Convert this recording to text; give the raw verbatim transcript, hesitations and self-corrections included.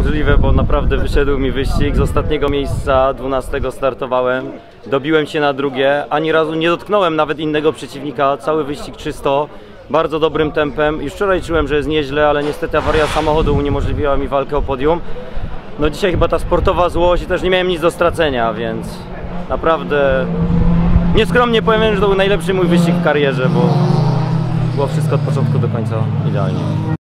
możliwe, bo naprawdę wyszedł mi wyścig. Z ostatniego miejsca, dwunastego startowałem, dobiłem się na drugie, ani razu nie dotknąłem nawet innego przeciwnika, cały wyścig czysto, bardzo dobrym tempem. Już wczoraj czułem, że jest nieźle, ale niestety awaria samochodu uniemożliwiła mi walkę o podium. No dzisiaj chyba ta sportowa złość i też nie miałem nic do stracenia, więc naprawdę nieskromnie powiem, że to był najlepszy mój wyścig w karierze, bo było wszystko od początku do końca idealnie.